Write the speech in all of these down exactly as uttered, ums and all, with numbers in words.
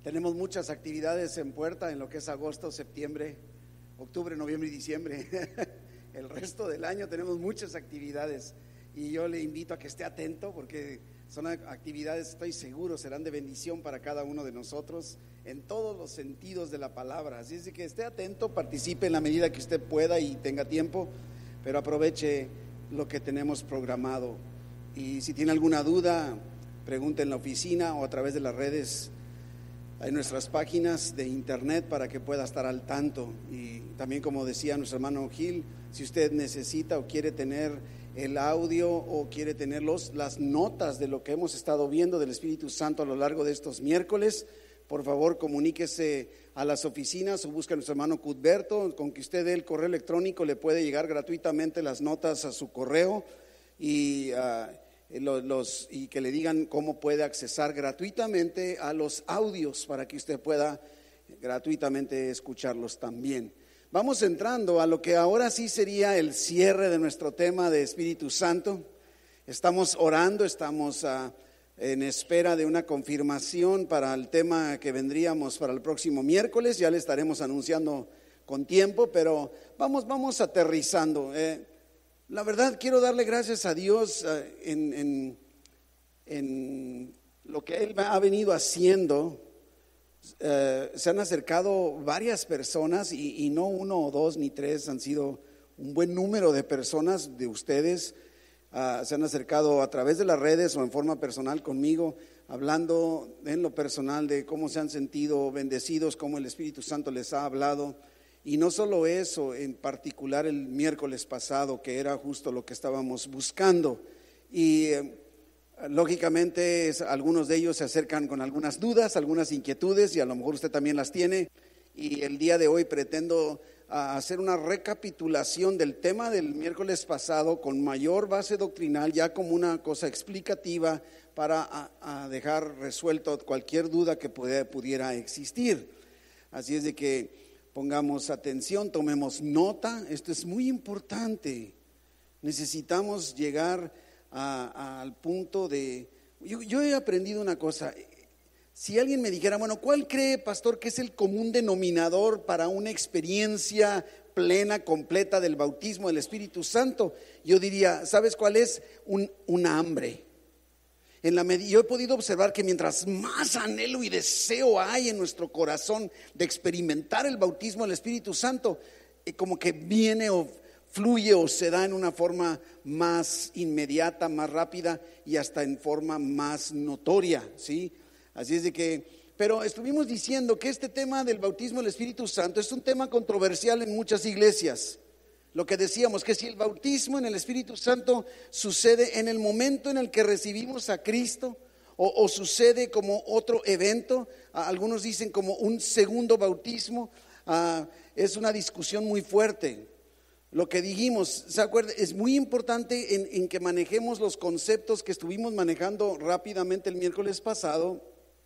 Tenemos muchas actividades en puerta en lo que es agosto, septiembre, octubre, noviembre y diciembre. El resto del año tenemos muchas actividades y yo le invito a que esté atento porque son actividades, estoy seguro, serán de bendición para cada uno de nosotros en todos los sentidos de la palabra. Así es que esté atento, participe en la medida que usted pueda y tenga tiempo, pero aproveche lo que tenemos programado. Y si tiene alguna duda, pregunte en la oficina o a través de las redes. Hay nuestras páginas de internet para que pueda estar al tanto. Y también, como decía nuestro hermano Gil, si usted necesita o quiere tener el audio o quiere tener los, las notas de lo que hemos estado viendo del Espíritu Santo a lo largo de estos miércoles, por favor comuníquese a las oficinas o busque a nuestro hermano Cuthberto. Con que usted dé el correo electrónico le puede llegar gratuitamente las notas a su correo y uh, Los, los, y que le digan cómo puede accesar gratuitamente a los audios para que usted pueda gratuitamente escucharlos también. Vamos entrando a lo que ahora sí sería el cierre de nuestro tema de Espíritu Santo. Estamos orando, estamos uh, en espera de una confirmación para el tema que vendríamos para el próximo miércoles. Ya le estaremos anunciando con tiempo, pero vamos, vamos aterrizando. Eh, La verdad, quiero darle gracias a Dios uh, en, en, en lo que Él ha venido haciendo. Uh, se han acercado varias personas y, y no uno o dos ni tres, han sido un buen número de personas de ustedes. Uh, se han acercado a través de las redes o en forma personal conmigo, hablando en lo personal de cómo se han sentido bendecidos, cómo el Espíritu Santo les ha hablado. Y no solo eso, en particular el miércoles pasado, que era justo lo que estábamos buscando. Y eh, lógicamente es, algunos de ellos se acercan con algunas dudas, algunas inquietudes, y a lo mejor usted también las tiene. Y el día de hoy pretendo uh, hacer una recapitulación del tema del miércoles pasado con mayor base doctrinal, ya como una cosa explicativa para a, a dejar resuelto cualquier duda que pudiera, pudiera existir. Así es de que pongamos atención, tomemos nota, esto es muy importante. Necesitamos llegar a, a, al punto de... Yo, yo he aprendido una cosa, si alguien me dijera, bueno, ¿cuál cree, pastor, que es el común denominador para una experiencia plena, completa del bautismo del Espíritu Santo? Yo diría, ¿sabes cuál es? Un, un hambre. En la med- yo he podido observar que mientras más anhelo y deseo hay en nuestro corazón de experimentar el bautismo del Espíritu Santo, eh, como que viene o fluye o se da en una forma más inmediata, más rápida y hasta en forma más notoria, ¿sí? Así es de que, pero estuvimos diciendo que este tema del bautismo del Espíritu Santo es un tema controversial en muchas iglesias. Lo que decíamos, que si el bautismo en el Espíritu Santo sucede en el momento en el que recibimos a Cristo o, o sucede como otro evento, algunos dicen como un segundo bautismo, uh, es una discusión muy fuerte. Lo que dijimos, ¿se acuerda? Es muy importante en, en que manejemos los conceptos que estuvimos manejando rápidamente el miércoles pasado,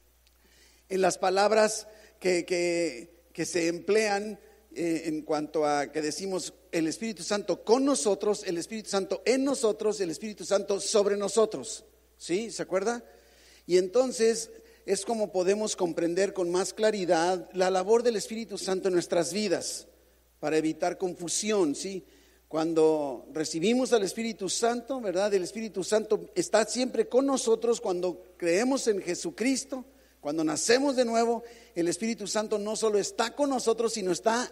en las palabras que, que, que se emplean eh, en cuanto a que decimos el Espíritu Santo con nosotros, el Espíritu Santo en nosotros, el Espíritu Santo sobre nosotros, ¿sí? ¿Se acuerda? Y entonces es como podemos comprender con más claridad la labor del Espíritu Santo en nuestras vidas, para evitar confusión, ¿sí? Cuando recibimos al Espíritu Santo, ¿verdad? El Espíritu Santo está siempre con nosotros cuando creemos en Jesucristo, cuando nacemos de nuevo, el Espíritu Santo no solo está con nosotros, sino está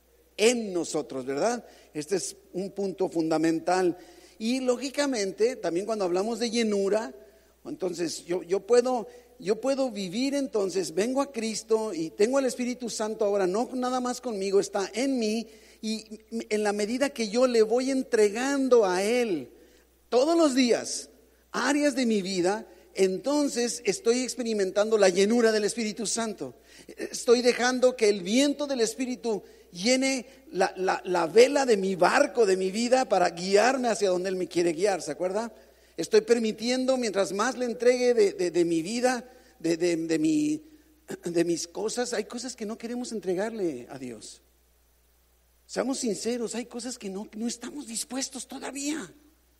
en nosotros, ¿verdad? Este es un punto fundamental. Y lógicamente, también cuando hablamos de llenura, entonces yo, yo puedo... Yo puedo vivir entonces, vengo a Cristo y tengo el Espíritu Santo ahora, no nada más conmigo, está en mí, y en la medida que yo le voy entregando a Él todos los días áreas de mi vida, entonces estoy experimentando la llenura del Espíritu Santo. Estoy dejando que el viento del Espíritu llene la, la, la vela de mi barco, de mi vida, para guiarme hacia donde Él me quiere guiar, ¿se acuerda? Estoy permitiendo, mientras más le entregue de, de, de mi vida, de, de, de, mi, de mis cosas, hay cosas que no queremos entregarle a Dios. Seamos sinceros, hay cosas que no, no estamos dispuestos todavía.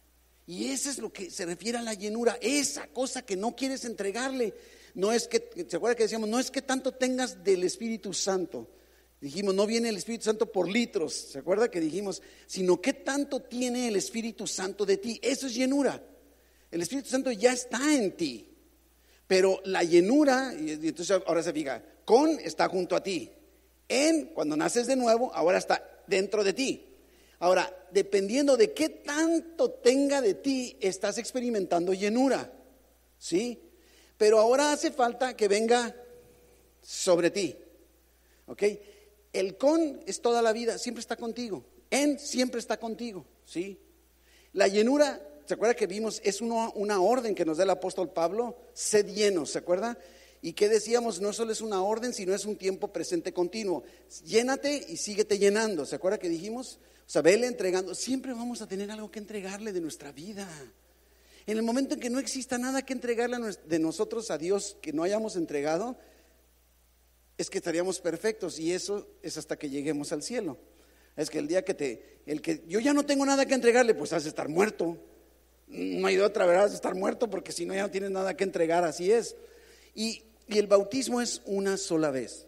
Y eso es lo que se refiere a la llenura, esa cosa que no quieres entregarle. No es que, ¿se acuerda que decíamos? No es que tanto tengas del Espíritu Santo. Dijimos, no viene el Espíritu Santo por litros, ¿se acuerda que dijimos? Sino que tanto tiene el Espíritu Santo de ti. Eso es llenura. El Espíritu Santo ya está en ti. Pero la llenura, y entonces ahora se fija, con está junto a ti. En, cuando naces de nuevo, ahora está dentro de ti. Ahora, dependiendo de qué tanto tenga de ti, estás experimentando llenura, ¿sí? Pero ahora hace falta que venga sobre ti, ¿ok? El con es toda la vida, siempre está contigo. En siempre está contigo, ¿sí? La llenura, ¿se acuerda que vimos? Es una, una orden que nos da el apóstol Pablo, sed llenos, ¿se acuerda? Y que decíamos, no solo es una orden, sino es un tiempo presente continuo. Llénate y síguete llenando, ¿se acuerda que dijimos? O sea, vele entregando, siempre vamos a tener algo que entregarle de nuestra vida. En el momento en que no exista nada que entregarle de nosotros a Dios que no hayamos entregado, es que estaríamos perfectos, y eso es hasta que lleguemos al cielo. Es que el día que te, el que yo ya no tengo nada que entregarle, pues has de estar muerto. No hay de otra, ¿verdad? Has de estar muerto, porque si no ya no tienes nada que entregar, así es. Y, y el bautismo es una sola vez.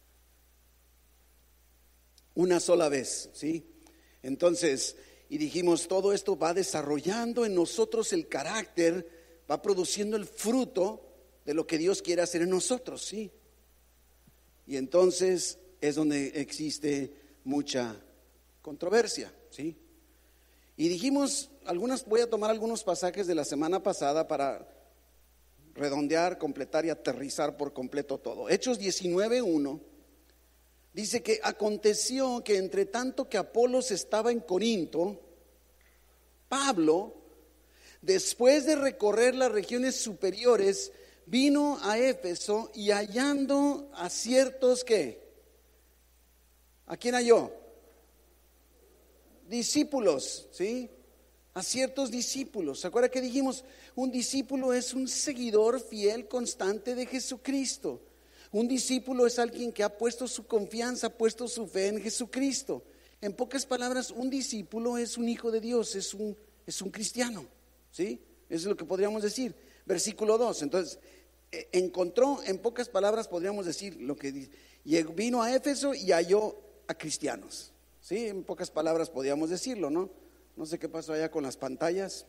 Una sola vez, ¿sí? Entonces, y dijimos, todo esto va desarrollando en nosotros el carácter, va produciendo el fruto de lo que Dios quiere hacer en nosotros, ¿sí? Y entonces es donde existe mucha controversia, ¿sí? Y dijimos, algunas, voy a tomar algunos pasajes de la semana pasada para redondear, completar y aterrizar por completo todo. Hechos diecinueve uno dice que aconteció que entre tanto que Apolos estaba en Corinto, Pablo, después de recorrer las regiones superiores, vino a Éfeso, y hallando a ciertos, ¿qué? ¿A quién halló? Discípulos, ¿sí? A ciertos discípulos. ¿Se acuerda que dijimos? Un discípulo es un seguidor fiel, constante de Jesucristo. Un discípulo es alguien que ha puesto su confianza, ha puesto su fe en Jesucristo. En pocas palabras, un discípulo es un hijo de Dios, es un, es un cristiano, ¿sí? Eso es lo que podríamos decir. Versículo dos, entonces, eh, encontró, en pocas palabras podríamos decir lo que dice, vino a Éfeso y halló a cristianos, ¿sí? En pocas palabras podríamos decirlo, ¿no? No sé qué pasó allá con las pantallas.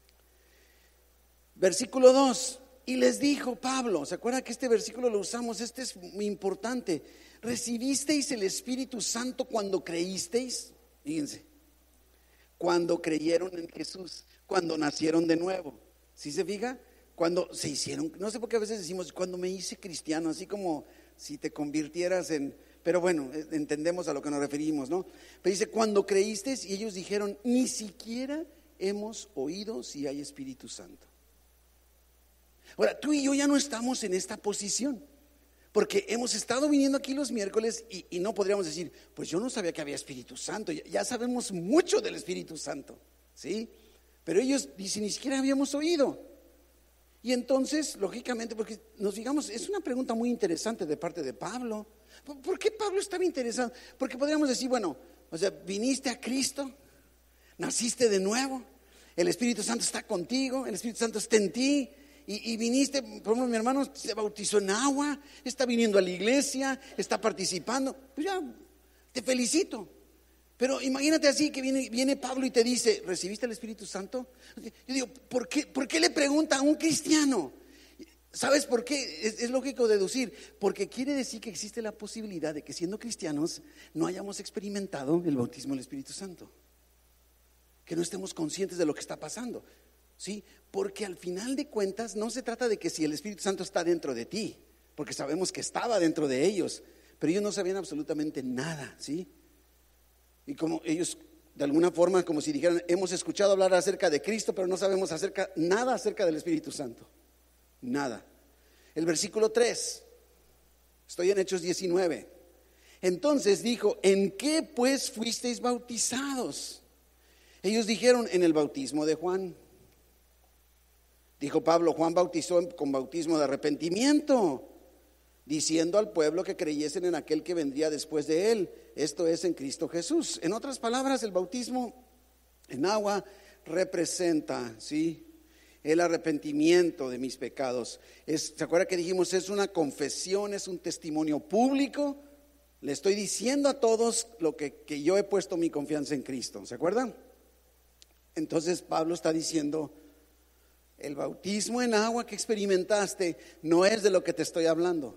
Versículo dos, y les dijo Pablo, ¿se acuerdan que este versículo lo usamos? Este es muy importante. ¿Recibisteis el Espíritu Santo cuando creísteis? Fíjense, cuando creyeron en Jesús, cuando nacieron de nuevo. ¿Sí se fija? Cuando se hicieron, no sé por qué a veces decimos, cuando me hice cristiano, así como si te convirtieras en, pero bueno, entendemos a lo que nos referimos, ¿no? Pero dice, cuando creísteis, y ellos dijeron, ni siquiera hemos oído si hay Espíritu Santo. Ahora, tú y yo ya no estamos en esta posición, porque hemos estado viniendo aquí los miércoles y, y no podríamos decir, pues yo no sabía que había Espíritu Santo, ya, ya sabemos mucho del Espíritu Santo, ¿sí? Pero ellos dicen, ni siquiera habíamos oído. Y entonces, lógicamente, porque nos fijamos, es una pregunta muy interesante de parte de Pablo. ¿Por qué Pablo estaba interesado? Porque podríamos decir, bueno, o sea, viniste a Cristo, naciste de nuevo, el Espíritu Santo está contigo, el Espíritu Santo está en ti. Y, y viniste, por ejemplo, mi hermano se bautizó en agua, está viniendo a la iglesia, está participando. Pues ya, te felicito. Pero imagínate así que viene, viene Pablo y te dice, ¿recibiste el Espíritu Santo? Yo digo, ¿por qué, ¿por qué le pregunta a un cristiano? ¿Sabes por qué? Es, es lógico deducir, porque quiere decir que existe la posibilidad de que siendo cristianos no hayamos experimentado el bautismo del Espíritu Santo, que no estemos conscientes de lo que está pasando. ¿Sí? Porque al final de cuentas no se trata de que si el Espíritu Santo está dentro de ti, porque sabemos que estaba dentro de ellos, pero ellos no sabían absolutamente nada, ¿sí? Y como ellos de alguna forma, como si dijeran, hemos escuchado hablar acerca de Cristo, pero no sabemos acerca, nada acerca del Espíritu Santo, nada. El versículo tres, estoy en Hechos diecinueve. Entonces dijo, ¿en qué pues fuisteis bautizados? Ellos dijeron, en el bautismo de Juan. Dijo Pablo, Juan bautizó con bautismo de arrepentimiento, diciendo al pueblo que creyesen en aquel que vendría después de él, esto es, en Cristo Jesús. En otras palabras, el bautismo en agua representa, ¿sí?, el arrepentimiento de mis pecados. Es, ¿se acuerda que dijimos? Es una confesión, es un testimonio público. Le estoy diciendo a todos lo que, que yo he puesto mi confianza en Cristo. ¿Se acuerdan? Entonces Pablo está diciendo: el bautismo en agua que experimentaste no es de lo que te estoy hablando.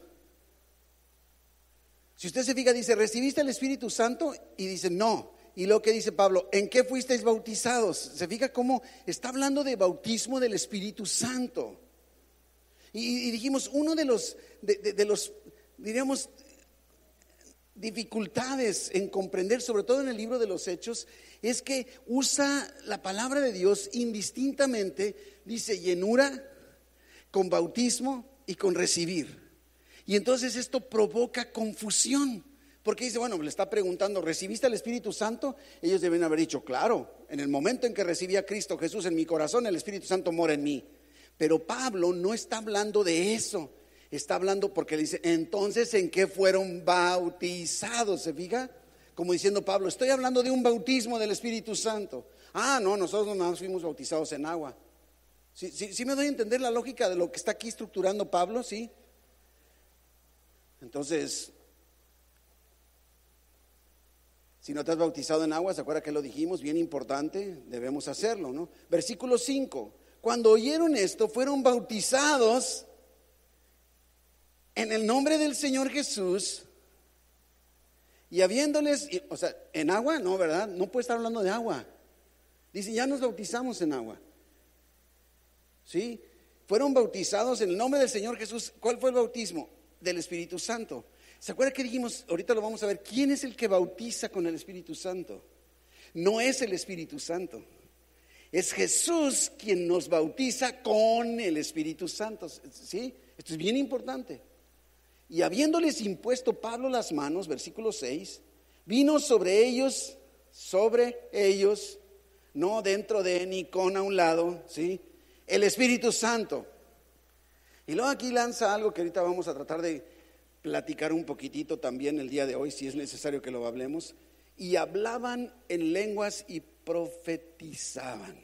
Si usted se fija, dice: ¿recibiste el Espíritu Santo? Y dice: no. Y lo que dice Pablo: ¿en qué fuisteis bautizados? Se fija cómo está hablando de bautismo del Espíritu Santo. Y, y dijimos, uno de los, de, de, de los, diríamos, dificultades en comprender, sobre todo en el libro de los Hechos, es que usa la palabra de Dios indistintamente. Dice llenura con bautismo y con recibir. Y entonces esto provoca confusión, porque dice, bueno, le está preguntando: ¿recibiste el Espíritu Santo? Ellos deben haber dicho: claro, en el momento en que recibí a Cristo Jesús en mi corazón, el Espíritu Santo mora en mí. Pero Pablo no está hablando de eso. Está hablando porque le dice: entonces, ¿en qué fueron bautizados? ¿Se fija? Como diciendo Pablo: estoy hablando de un bautismo del Espíritu Santo. Ah, no, nosotros nada más fuimos bautizados en agua. ¿Sí, sí, sí me doy a entender la lógica de lo que está aquí estructurando Pablo? Sí. Entonces, si no te has bautizado en agua, ¿se acuerda que lo dijimos? Bien importante, debemos hacerlo, ¿no? Versículo cinco: cuando oyeron esto, fueron bautizados en el nombre del Señor Jesús. Y habiéndoles, o sea, en agua, no, ¿verdad? No puede estar hablando de agua. Dice: ya nos bautizamos en agua. ¿Sí? Fueron bautizados en el nombre del Señor Jesús. ¿Cuál fue el bautismo? Del Espíritu Santo. ¿Se acuerda que dijimos? Ahorita lo vamos a ver. ¿Quién es el que bautiza con el Espíritu Santo? No es el Espíritu Santo. Es Jesús quien nos bautiza con el Espíritu Santo. ¿Sí? Esto es bien importante. Y habiéndoles impuesto Pablo las manos, versículo seis, vino sobre ellos, sobre ellos, no dentro de ni con a un lado, ¿sí?, el Espíritu Santo. Y luego aquí lanza algo que ahorita vamos a tratar de platicar un poquitito también el día de hoy, si es necesario que lo hablemos. Y hablaban en lenguas y profetizaban.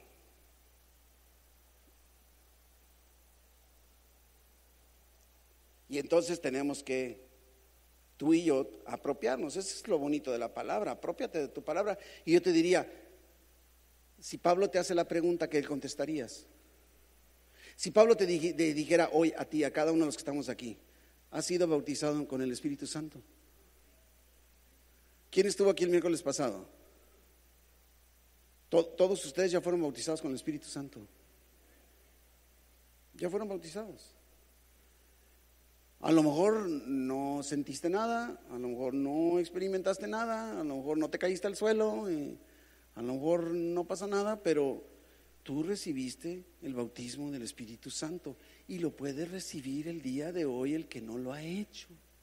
Y entonces tenemos que, tú y yo, apropiarnos. Eso es lo bonito de la palabra. Aprópiate de tu palabra. Y yo te diría, si Pablo te hace la pregunta, ¿qué contestarías? Si Pablo te dijera hoy a ti, a cada uno de los que estamos aquí: ¿has sido bautizado con el Espíritu Santo? ¿Quién estuvo aquí el miércoles pasado? Todos ustedes ya fueron bautizados con el Espíritu Santo. Ya fueron bautizados. A lo mejor no sentiste nada, a lo mejor no experimentaste nada, a lo mejor no te caíste al suelo, eh, a lo mejor no pasó nada, pero tú recibiste el bautismo del Espíritu Santo y lo puede recibir el día de hoy el que no lo ha hecho.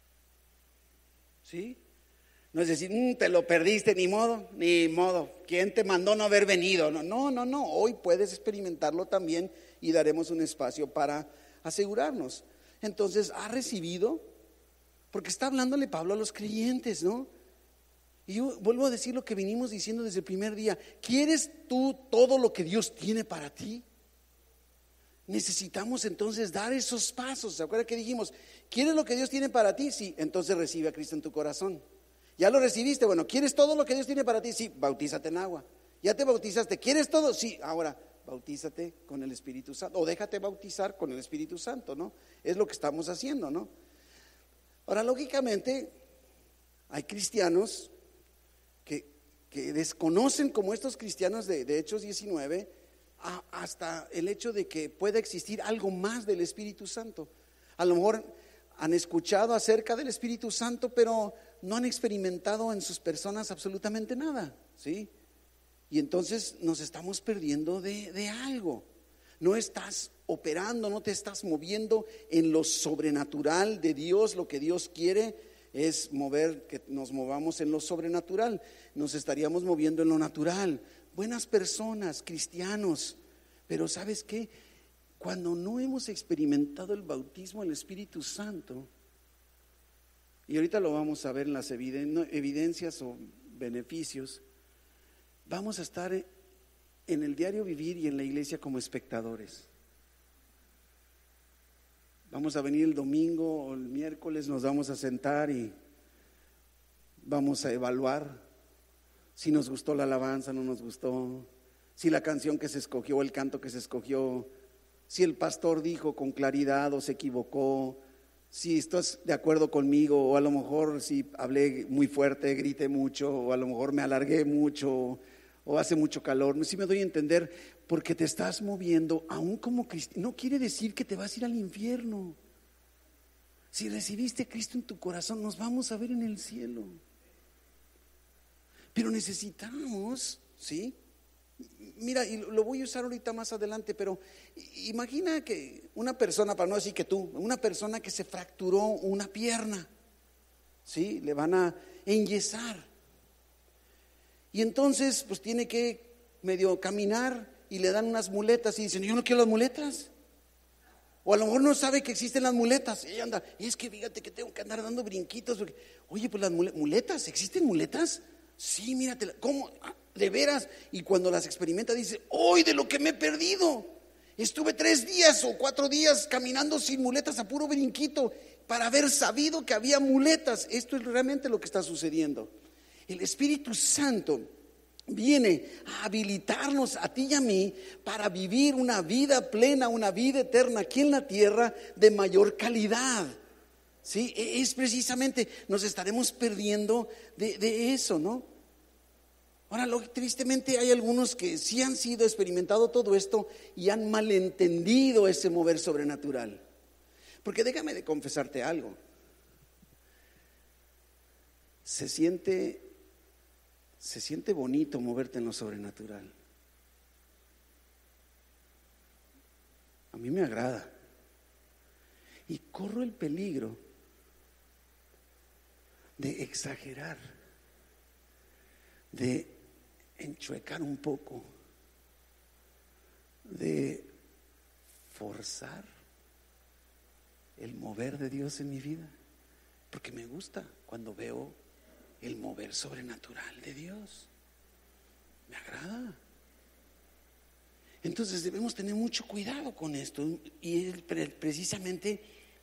¿Sí? No es decir, mmm, te lo perdiste, ni modo, ni modo. ¿Quién te mandó no haber venido? No, no, no, no. Hoy puedes experimentarlo también y daremos un espacio para asegurarnos. Entonces, ¿ha recibido? Porque está hablándole Pablo a los creyentes, ¿no? Y yo vuelvo a decir lo que venimos diciendo desde el primer día. ¿Quieres tú todo lo que Dios tiene para ti? Necesitamos entonces dar esos pasos. ¿Se acuerdan que dijimos? ¿Quieres lo que Dios tiene para ti? Sí, entonces recibe a Cristo en tu corazón. ¿Ya lo recibiste? Bueno, ¿quieres todo lo que Dios tiene para ti? Sí, bautízate en agua. ¿Ya te bautizaste? ¿Quieres todo? Sí, ahora bautízate con el Espíritu Santo. O déjate bautizar con el Espíritu Santo, ¿no? Es lo que estamos haciendo, ¿no? Ahora, lógicamente, hay cristianos que, que desconocen, como estos cristianos de, de Hechos diecinueve, a, hasta el hecho de que pueda existir algo más del Espíritu Santo. A lo mejor han escuchado acerca del Espíritu Santo, pero no han experimentado en sus personas absolutamente nada, ¿sí? Y entonces nos estamos perdiendo de, de algo. No estás operando, no te estás moviendo en lo sobrenatural de Dios. Lo que Dios quiere es mover, que nos movamos en lo sobrenatural. Nos estaríamos moviendo en lo natural. Buenas personas, cristianos, pero ¿sabes qué? Cuando no hemos experimentado el bautismo del Espíritu Santo, y ahorita lo vamos a ver en las evidencias o beneficios, vamos a estar en el diario vivir y en la iglesia como espectadores. Vamos a venir el domingo o el miércoles, nos vamos a sentar y vamos a evaluar si nos gustó la alabanza, no nos gustó, si la canción que se escogió, el canto que se escogió, si el pastor dijo con claridad o se equivocó, si estás de acuerdo conmigo, o a lo mejor si hablé muy fuerte, grité mucho, o a lo mejor me alargué mucho, o hace mucho calor. Si me doy a entender, porque te estás moviendo aún como cristiano. No quiere decir que te vas a ir al infierno. Si recibiste a Cristo en tu corazón, nos vamos a ver en el cielo. Pero necesitamos, ¿sí? Mira, y lo voy a usar ahorita más adelante, pero imagina que una persona, para no decir que tú, una persona que se fracturó una pierna, ¿sí? Le van a enyesar. Y entonces, pues tiene que medio caminar y le dan unas muletas y dicen, yo no quiero las muletas. O a lo mejor no sabe que existen las muletas. Y ella anda, es que fíjate que tengo que andar dando brinquitos. Porque, oye, pues las muletas, ¿existen muletas? Sí, mírate, ¿cómo? De veras. Y cuando las experimenta dice, ¡hoy de lo que me he perdido! Estuve tres días o cuatro días caminando sin muletas a puro brinquito para haber sabido que había muletas. Esto es realmente lo que está sucediendo. El Espíritu Santo viene a habilitarnos a ti y a mí para vivir una vida plena, una vida eterna aquí en la tierra de mayor calidad. Sí, es precisamente, nos estaremos perdiendo de, de eso, ¿no? Ahora, lo, tristemente hay algunos que sí han sido experimentado todo esto y han malentendido ese mover sobrenatural. Porque déjame de confesarte algo. Se siente, se siente bonito moverte en lo sobrenatural. A mí me agrada. Y corro el peligro de exagerar, de enchuecar un poco, de forzar el mover de Dios en mi vida, porque me gusta cuando veo el mover sobrenatural de Dios, me agrada. Entonces debemos tener mucho cuidado con esto, y es precisamente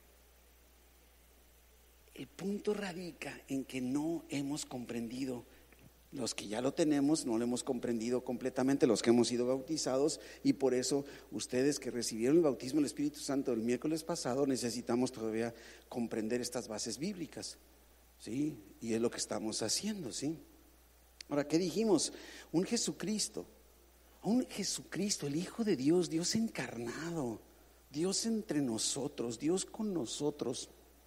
el punto radica en que no hemos comprendido. Los que ya lo tenemos no lo hemos comprendido completamente, los que hemos sido bautizados, y por eso ustedes que recibieron el bautismo del Espíritu Santo el miércoles pasado necesitamos todavía comprender estas bases bíblicas, ¿sí? Y es lo que estamos haciendo, ¿sí? Ahora, ¿qué dijimos? Un Jesucristo, un Jesucristo, el Hijo de Dios, Dios encarnado, Dios entre nosotros, Dios con nosotros.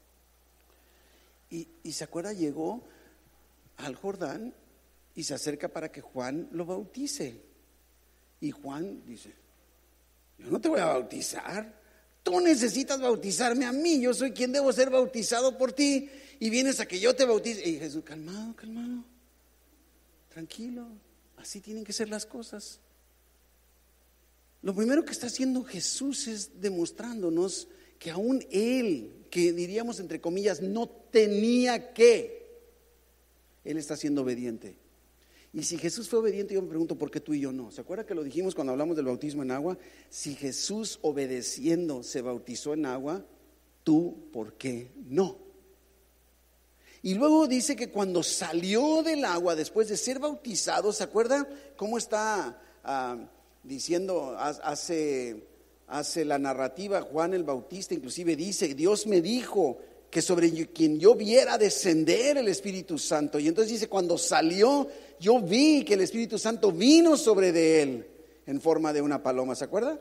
Y, y se acuerda, llegó al Jordán y se acerca para que Juan lo bautice. Y Juan dice, yo no te voy a bautizar, tú necesitas bautizarme a mí, yo soy quien debo ser bautizado por ti, y vienes a que yo te bautice. Y Jesús, calmado, calmado, tranquilo, así tienen que ser las cosas. Lo primero que está haciendo Jesús es demostrándonos que aún Él, que diríamos entre comillas, no tenía que, Él está siendo obediente. Y si Jesús fue obediente, yo me pregunto, ¿por qué tú y yo no? ¿Se acuerda que lo dijimos cuando hablamos del bautismo en agua? Si Jesús obedeciendo se bautizó en agua, tú, ¿por qué no? Y luego dice que cuando salió del agua, después de ser bautizado, ¿se acuerda cómo está uh, diciendo, hace, hace la narrativa Juan el Bautista? Inclusive dice, Dios me dijo que sobre quien yo viera descender el Espíritu Santo. Y entonces dice, cuando salió, yo vi que el Espíritu Santo vino sobre de él en forma de una paloma, ¿se acuerda?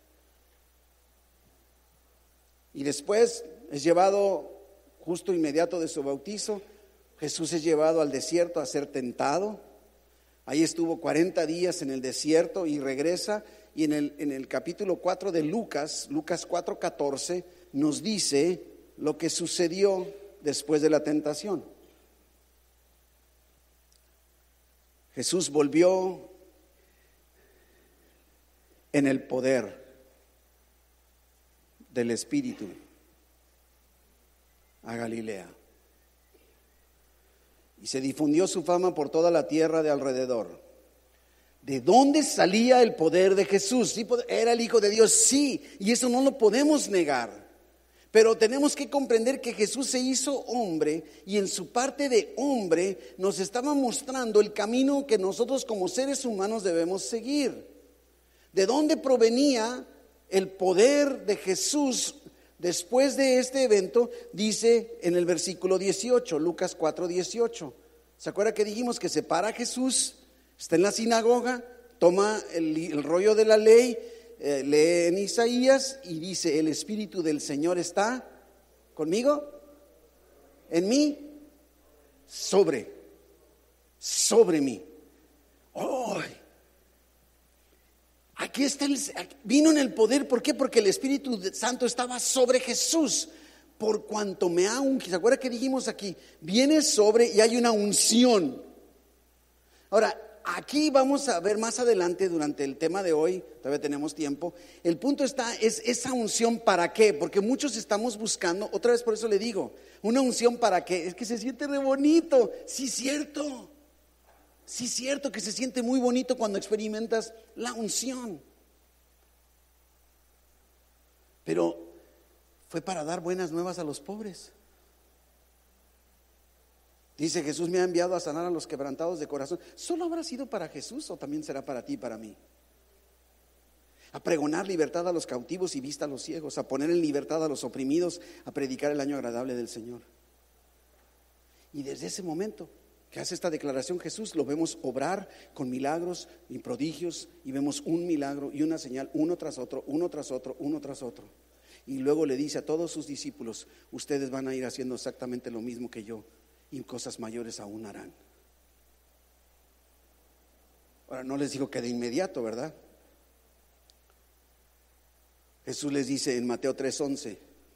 Y después es llevado, justo inmediato de su bautizo, Jesús es llevado al desierto a ser tentado. Ahí estuvo cuarenta días en el desierto y regresa. Y en el, en el capítulo cuatro de Lucas, Lucas cuatro catorce, nos dice lo que sucedió después de la tentación. Jesús volvió en el poder del Espíritu a Galilea, y se difundió su fama por toda la tierra de alrededor. ¿De dónde salía el poder de Jesús? ¿Sí, era el Hijo de Dios? Sí, y eso no lo podemos negar. Pero tenemos que comprender que Jesús se hizo hombre y en su parte de hombre nos estaba mostrando el camino que nosotros como seres humanos debemos seguir. ¿De dónde provenía el poder de Jesús después de este evento? Dice en el versículo dieciocho, Lucas cuatro dieciocho. ¿Se acuerda que dijimos que se para Jesús? Está en la sinagoga, toma el, el rollo de la ley, eh, lee en Isaías y dice: el Espíritu del Señor está conmigo, en mí, sobre, sobre mí. ¡Oh! Aquí está, el, vino en el poder. ¿Por qué? Porque el Espíritu Santo estaba sobre Jesús. Por cuanto me ha ungido. ¿Se acuerda que dijimos aquí? Viene sobre y hay una unción. Ahora, aquí vamos a ver más adelante durante el tema de hoy, todavía tenemos tiempo. El punto está, es esa unción para qué, porque muchos estamos buscando, otra vez por eso le digo, una unción para qué, es que se siente re bonito, sí cierto, sí cierto que se siente muy bonito cuando experimentas la unción. Pero fue para dar buenas nuevas a los pobres. Dice: Jesús me ha enviado a sanar a los quebrantados de corazón. ¿Solo habrá sido para Jesús o también será para ti y para mí? A pregonar libertad a los cautivos y vista a los ciegos, a poner en libertad a los oprimidos, a predicar el año agradable del Señor. Y desde ese momento que hace esta declaración Jesús, lo vemos obrar con milagros y prodigios, y vemos un milagro y una señal uno tras otro, uno tras otro, uno tras otro. Y luego le dice a todos sus discípulos: ustedes van a ir haciendo exactamente lo mismo que yo, y cosas mayores aún harán. Ahora, no les digo que de inmediato, ¿verdad? Jesús les dice en Mateo tres once,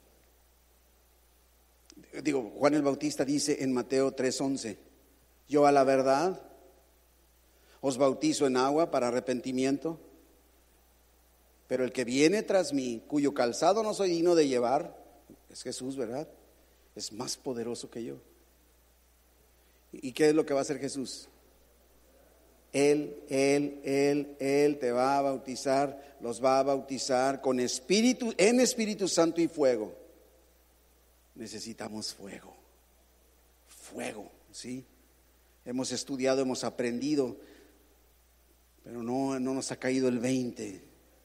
digo, Juan el Bautista dice en Mateo tres once: yo a la verdad os bautizo en agua para arrepentimiento, pero el que viene tras mí, cuyo calzado no soy digno de llevar, es Jesús, ¿verdad? Es más poderoso que yo. ¿Y qué es lo que va a hacer Jesús? Él, Él, Él, Él te va a bautizar, los va a bautizar con espíritu, en Espíritu Santo y fuego. Necesitamos fuego, fuego, ¿sí? Hemos estudiado, hemos aprendido, pero no, no nos ha caído el veinte.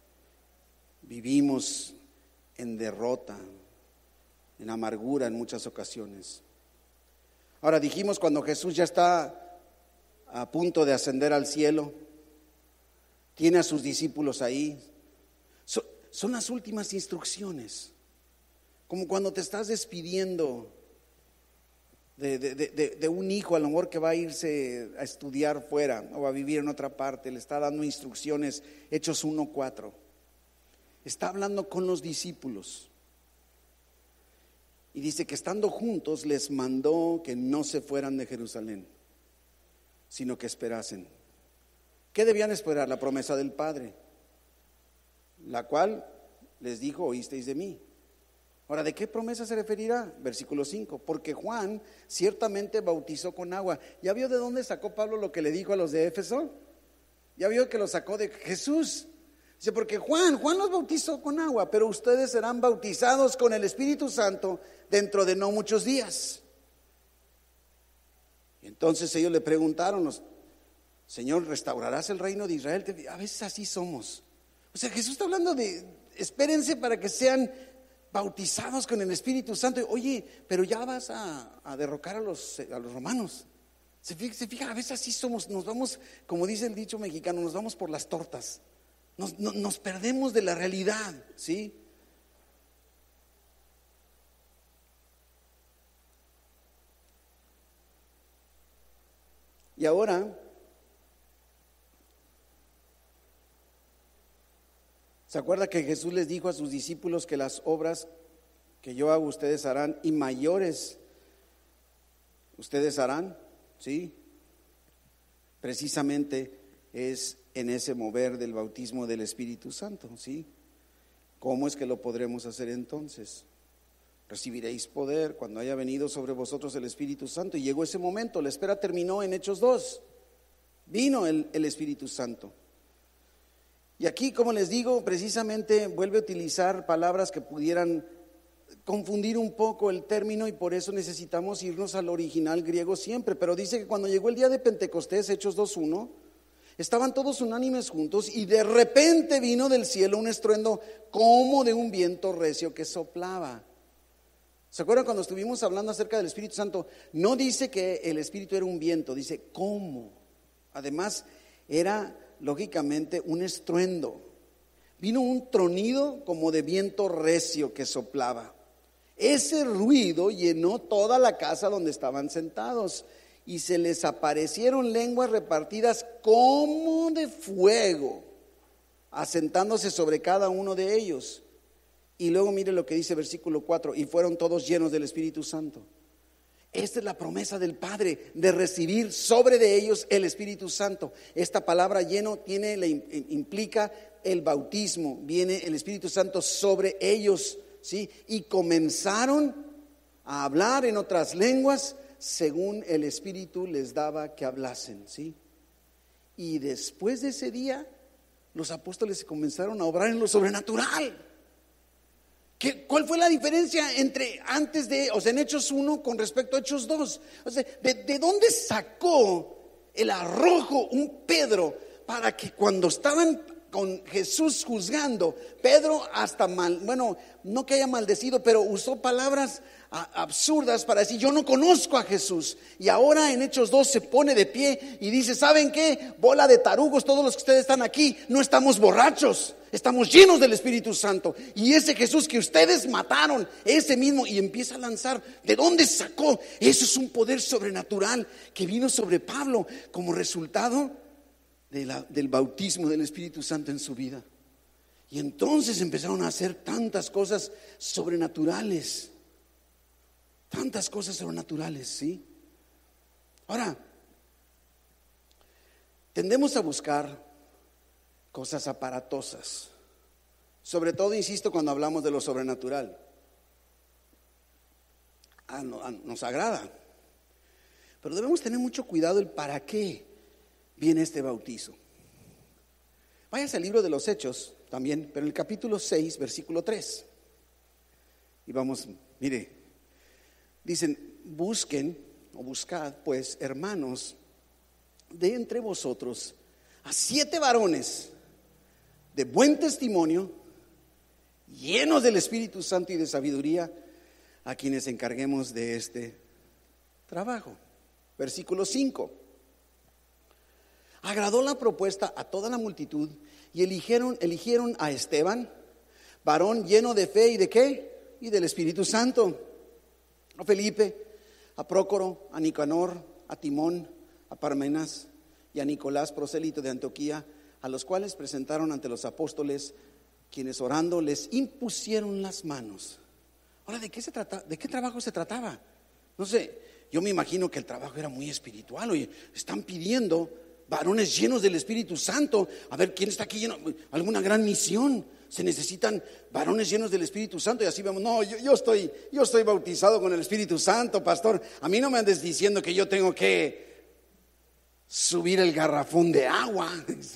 Vivimos en derrota, en amargura en muchas ocasiones. Ahora, dijimos cuando Jesús ya está a punto de ascender al cielo, tiene a sus discípulos ahí. So, son las últimas instrucciones, como cuando te estás despidiendo de, de, de, de un hijo, a lo mejor que va a irse a estudiar fuera o a vivir en otra parte, le está dando instrucciones. Hechos uno cuatro, está hablando con los discípulos. Y dice que estando juntos les mandó que no se fueran de Jerusalén, sino que esperasen. ¿Qué debían esperar? La promesa del Padre, la cual les dijo: oísteis de mí. Ahora, ¿de qué promesa se referirá? Versículo cinco: porque Juan ciertamente bautizó con agua. ¿Ya vio de dónde sacó Pablo lo que le dijo a los de Éfeso? ¿Ya vio que lo sacó de Jesús? Dice: porque Juan, Juan los bautizó con agua, pero ustedes serán bautizados con el Espíritu Santo dentro de no muchos días. Y entonces ellos le preguntaron: Señor, ¿restaurarás el reino de Israel? A veces así somos. O sea, Jesús está hablando de, espérense para que sean bautizados con el Espíritu Santo. Oye, pero ya vas a, a derrocar a los, a los romanos. Se fija, se fija, a veces así somos, nos vamos, como dice el dicho mexicano, nos vamos por las tortas. Nos, no, nos perdemos de la realidad, ¿sí? Y ahora, ¿se acuerda que Jesús les dijo a sus discípulos que las obras que yo hago ustedes harán y mayores ustedes harán? Sí, precisamente es en ese mover del bautismo del Espíritu Santo, ¿sí? ¿Cómo es que lo podremos hacer entonces? Recibiréis poder cuando haya venido sobre vosotros el Espíritu Santo. Y llegó ese momento, la espera terminó en Hechos dos. vino el, el Espíritu Santo. Y aquí, como les digo, precisamente vuelve a utilizar palabras que pudieran confundir un poco el término, y por eso necesitamos irnos al original griego siempre. Pero dice que cuando llegó el día de Pentecostés, Hechos dos uno, estaban todos unánimes juntos y de repente vino del cielo un estruendo como de un viento recio que soplaba. ¿Se acuerdan cuando estuvimos hablando acerca del Espíritu Santo? No dice que el Espíritu era un viento, dice cómo. Además era lógicamente un estruendo. Vino un tronido como de viento recio que soplaba. Ese ruido llenó toda la casa donde estaban sentados, y se les aparecieron lenguas repartidas como de fuego, asentándose sobre cada uno de ellos. Y luego mire lo que dice versículo cuatro: y fueron todos llenos del Espíritu Santo. Esta es la promesa del Padre, de recibir sobre de ellos el Espíritu Santo. Esta palabra lleno tiene, le implica el bautismo. Viene el Espíritu Santo sobre ellos, ¿sí? Y comenzaron a hablar en otras lenguas según el Espíritu les daba que hablasen, ¿sí? Y después de ese día, los apóstoles comenzaron a obrar en lo sobrenatural. ¿Qué, ¿Cuál fue la diferencia entre antes de, o sea, en Hechos uno con respecto a Hechos dos? O sea, ¿de, de dónde sacó el arrojo un Pedro para que cuando estaban con Jesús juzgando, Pedro hasta mal, bueno, no que haya maldecido, pero usó palabras a, absurdas para decir: yo no conozco a Jesús? Y ahora en Hechos dos se pone de pie y dice: ¿saben qué? Bola de tarugos, todos los que ustedes están aquí, no estamos borrachos, estamos llenos del Espíritu Santo. Y ese Jesús que ustedes mataron, ese mismo. Y empieza a lanzar. ¿De dónde sacó? Eso es un poder sobrenatural que vino sobre Pablo como resultado de la, del bautismo del Espíritu Santo en su vida. Y entonces empezaron a hacer tantas cosas sobrenaturales, tantas cosas sobrenaturales, ¿sí? Ahora, tendemos a buscar cosas aparatosas, sobre todo, insisto, cuando hablamos de lo sobrenatural. Ah, no, ah, nos agrada, pero debemos tener mucho cuidado el para qué viene este bautizo. Váyase al libro de los Hechos también, pero el capítulo seis, versículo tres. Y vamos, mire, dicen: busquen o buscad pues, hermanos, de entre vosotros a siete varones de buen testimonio, llenos del Espíritu Santo y de sabiduría, a quienes encarguemos de este trabajo. Versículo cinco. Agradó la propuesta a toda la multitud y eligieron, eligieron a Esteban, varón lleno de fe y de ¿qué? Y del Espíritu Santo. A Felipe, a Prócoro, a Nicanor, a Timón, a Parmenas y a Nicolás, prosélito de Antioquía, a los cuales presentaron ante los apóstoles, quienes orando les impusieron las manos. Ahora, ¿de qué se trata? ¿De qué trabajo se trataba? No sé, yo me imagino que el trabajo era muy espiritual. Oye, están pidiendo varones llenos del Espíritu Santo. A ver, ¿quién está aquí lleno? ¿Alguna gran misión? Se necesitan varones llenos del Espíritu Santo. Y así vemos: no, yo, yo estoy yo estoy bautizado con el Espíritu Santo, pastor. A mí no me andes diciendo que yo tengo que subir el garrafón de agua.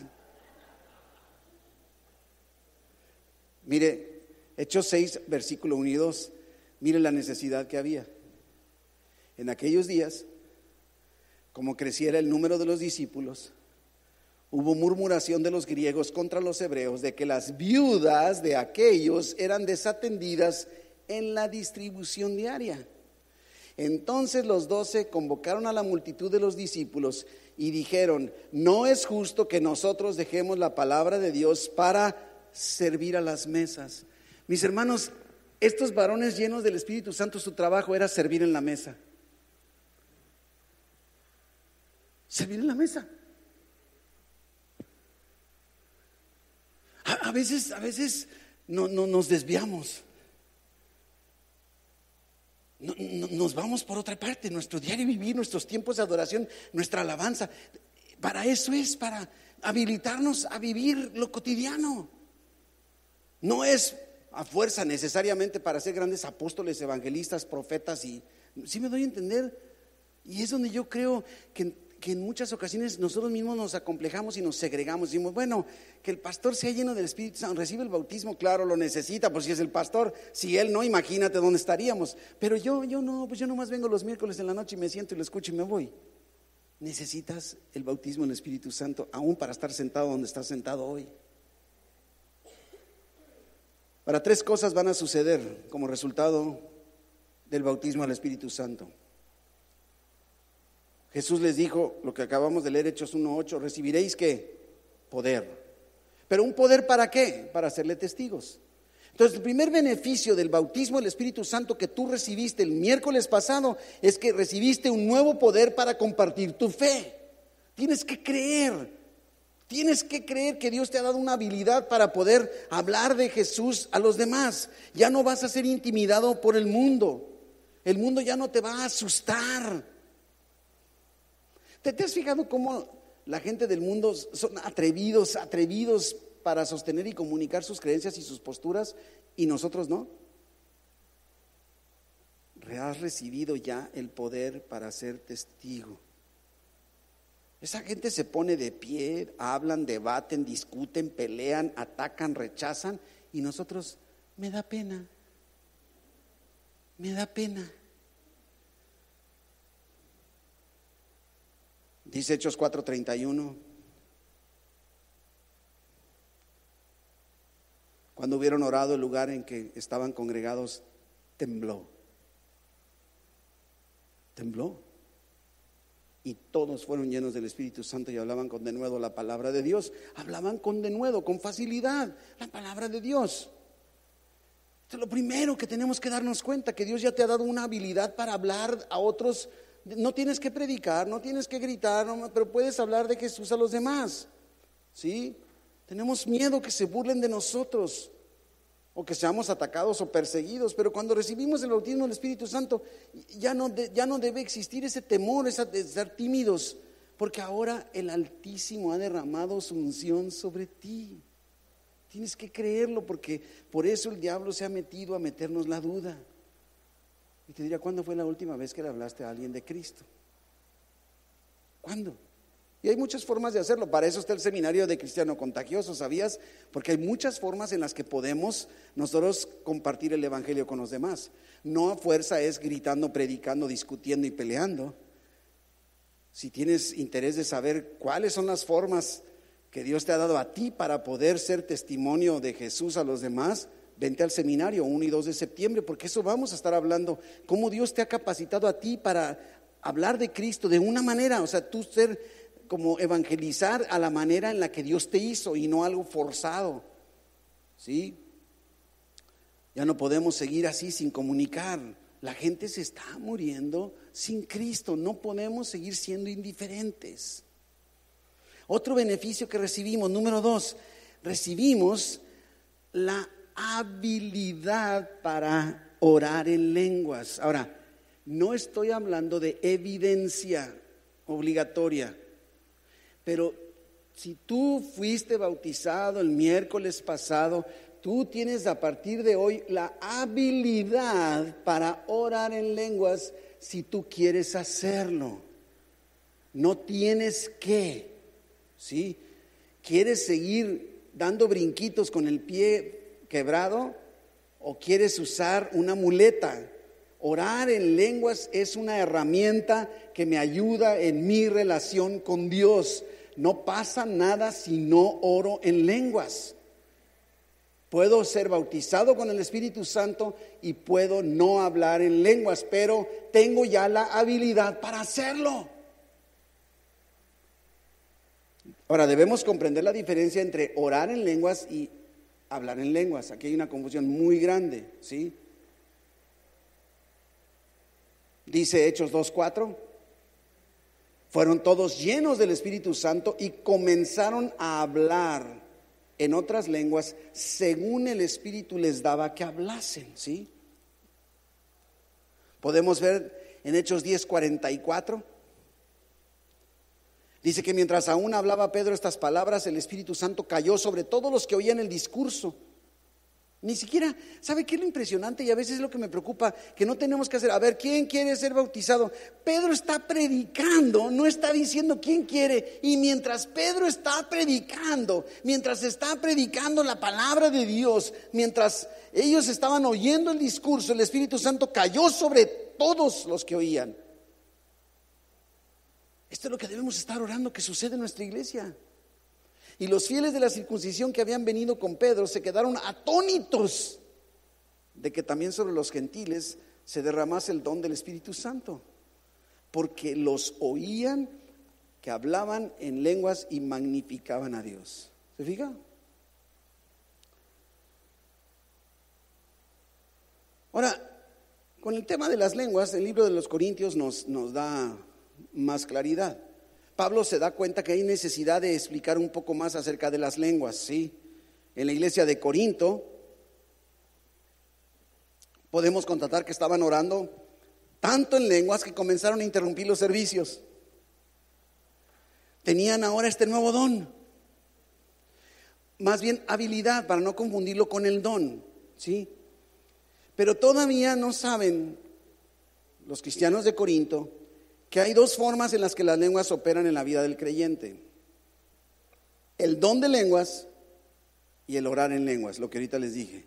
Mire, Hechos seis, versículo uno y dos. Mire la necesidad que había. En aquellos días, como creciera el número de los discípulos, hubo murmuración de los griegos contra los hebreos de que las viudas de aquellos eran desatendidas en la distribución diaria. Entonces los doce convocaron a la multitud de los discípulos y dijeron: no es justo que nosotros dejemos la palabra de Dios para servir a las mesas. Mis hermanos, estos varones llenos del Espíritu Santo, su trabajo era servir en la mesa. Servir en la mesa. A, a veces, a veces no, no, nos desviamos. No, no, nos vamos por otra parte. Nuestro diario vivir, nuestros tiempos de adoración, nuestra alabanza. Para eso es, para habilitarnos a vivir lo cotidiano. No es a fuerza necesariamente para ser grandes apóstoles, evangelistas, profetas. Y ¿sí me doy a entender? Y es donde yo creo que que en muchas ocasiones nosotros mismos nos acomplejamos y nos segregamos. Decimos, bueno, que el pastor sea lleno del Espíritu Santo, recibe el bautismo, claro, lo necesita, pues si es el pastor. Si él no, imagínate dónde estaríamos. Pero yo, yo no, pues yo nomás vengo los miércoles en la noche y me siento y lo escucho y me voy. Necesitas el bautismo del Espíritu Santo aún para estar sentado donde estás sentado hoy. Ahora, tres cosas van a suceder como resultado del bautismo al Espíritu Santo. Jesús les dijo, lo que acabamos de leer, Hechos uno ocho, recibiréis ¿qué? Poder. ¿Pero un poder para qué? Para hacerle testigos. Entonces, el primer beneficio del bautismo del Espíritu Santo que tú recibiste el miércoles pasado es que recibiste un nuevo poder para compartir tu fe. Tienes que creer, tienes que creer que Dios te ha dado una habilidad para poder hablar de Jesús a los demás. Ya no vas a ser intimidado por el mundo. El mundo ya no te va a asustar. ¿Te, te has fijado cómo la gente del mundo son atrevidos, atrevidos para sostener y comunicar sus creencias y sus posturas y nosotros no? Has recibido ya el poder para ser testigo. Esa gente se pone de pie, hablan, debaten, discuten, pelean, atacan, rechazan y nosotros, me da pena, me da pena. Dice Hechos cuatro treinta y uno, cuando hubieron orado, el lugar en que estaban congregados tembló, tembló, y todos fueron llenos del Espíritu Santo y hablaban con denuedo la palabra de Dios, hablaban con denuedo, con facilidad, la palabra de Dios. Esto es lo primero que tenemos que darnos cuenta, que Dios ya te ha dado una habilidad para hablar a otros. No tienes que predicar, no tienes que gritar, no, pero puedes hablar de Jesús a los demás. ¿Sí? Tenemos miedo que se burlen de nosotros o que seamos atacados o perseguidos, pero cuando recibimos el bautismo del Espíritu Santo ya no, de, ya no debe existir ese temor, esa de ser tímidos, porque ahora el Altísimo ha derramado su unción sobre ti. Tienes que creerlo, porque por eso el diablo se ha metido a meternos la duda. Y te diría, ¿cuándo fue la última vez que le hablaste a alguien de Cristo? ¿Cuándo? Y hay muchas formas de hacerlo. Para eso está el seminario de Cristiano Contagioso, ¿sabías? Porque hay muchas formas en las que podemos nosotros compartir el evangelio con los demás. No a fuerza es gritando, predicando, discutiendo y peleando. Si tienes interés de saber cuáles son las formas que Dios te ha dado a ti para poder ser testimonio de Jesús a los demás, vente al seminario uno y dos de septiembre, porque eso vamos a estar hablando, cómo Dios te ha capacitado a ti para hablar de Cristo de una manera, o sea, tú ser como evangelizar a la manera en la que Dios te hizo y no algo forzado, ¿sí? Ya no podemos seguir así sin comunicar. La gente se está muriendo sin Cristo, no podemos seguir siendo indiferentes. Otro beneficio que recibimos, número dos, recibimos la habilidad para orar en lenguas. Ahora, no estoy hablando de evidencia obligatoria, pero si tú fuiste bautizado el miércoles pasado, tú tienes a partir de hoy la habilidad para orar en lenguas si tú quieres hacerlo. No tienes que, ¿sí? ¿Quieres seguir dando brinquitos con el pie quebrado o quieres usar una muleta? Orar en lenguas es una herramienta que me ayuda en mi relación con Dios. No pasa nada si no oro en lenguas. Puedo ser bautizado con el Espíritu Santo y puedo no hablar en lenguas, pero tengo ya la habilidad para hacerlo. Ahora, debemos comprender la diferencia entre orar en lenguas y hablar en lenguas. Aquí hay una confusión muy grande, ¿sí? Dice Hechos dos cuatro, fueron todos llenos del Espíritu Santo y comenzaron a hablar en otras lenguas según el Espíritu les daba que hablasen, ¿sí? Podemos ver en Hechos diez cuarenta y cuatro. Dice que mientras aún hablaba Pedro estas palabras, el Espíritu Santo cayó sobre todos los que oían el discurso. Ni siquiera, ¿sabe qué es lo impresionante? Y a veces es lo que me preocupa, que no tenemos que hacer, a ver, ¿quién quiere ser bautizado? Pedro está predicando, no está diciendo quién quiere. Y mientras Pedro está predicando, mientras está predicando la palabra de Dios, mientras ellos estaban oyendo el discurso, el Espíritu Santo cayó sobre todos los que oían. Esto es lo que debemos estar orando que suceda en nuestra iglesia. Y los fieles de la circuncisión que habían venido con Pedro se quedaron atónitos de que también sobre los gentiles se derramase el don del Espíritu Santo, porque los oían que hablaban en lenguas y magnificaban a Dios. ¿Se fija? Ahora, con el tema de las lenguas, el libro de los Corintios nos, nos da más claridad. Pablo se da cuenta que hay necesidad de explicar un poco más acerca de las lenguas, ¿sí? En la iglesia de Corinto podemos constatar que estaban orando tanto en lenguas que comenzaron a interrumpir los servicios. Tenían ahora este nuevo don, más bien habilidad, para no confundirlo con el don, ¿sí? Pero todavía no saben los cristianos de Corinto que hay dos formas en las que las lenguas operan en la vida del creyente: el don de lenguas y el orar en lenguas, lo que ahorita les dije.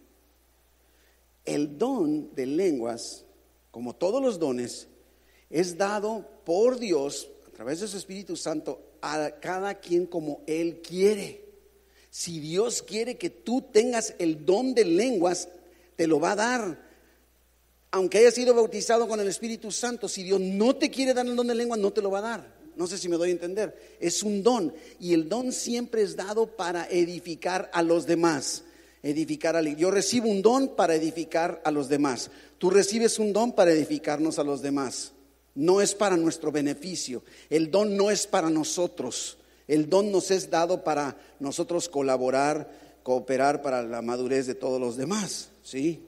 El don de lenguas, como todos los dones, es dado por Dios a través de su Espíritu Santo a cada quien como Él quiere. Si Dios quiere que tú tengas el don de lenguas, te lo va a dar. Aunque hayas sido bautizado con el Espíritu Santo, si Dios no te quiere dar el don de lengua, no te lo va a dar. No sé si me doy a entender. Es un don, y el don siempre es dado para edificar a los demás. Edificar a, yo recibo un don para edificar a los demás. Tú recibes un don para edificarnos a los demás. No es para nuestro beneficio. El don no es para nosotros. El don nos es dado para nosotros colaborar, cooperar para la madurez de todos los demás, ¿sí?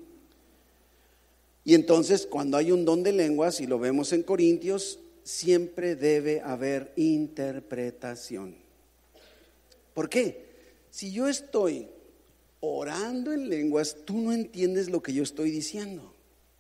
Y entonces, cuando hay un don de lenguas, y lo vemos en Corintios, siempre debe haber interpretación. ¿Por qué? Si yo estoy orando en lenguas, tú no entiendes lo que yo estoy diciendo.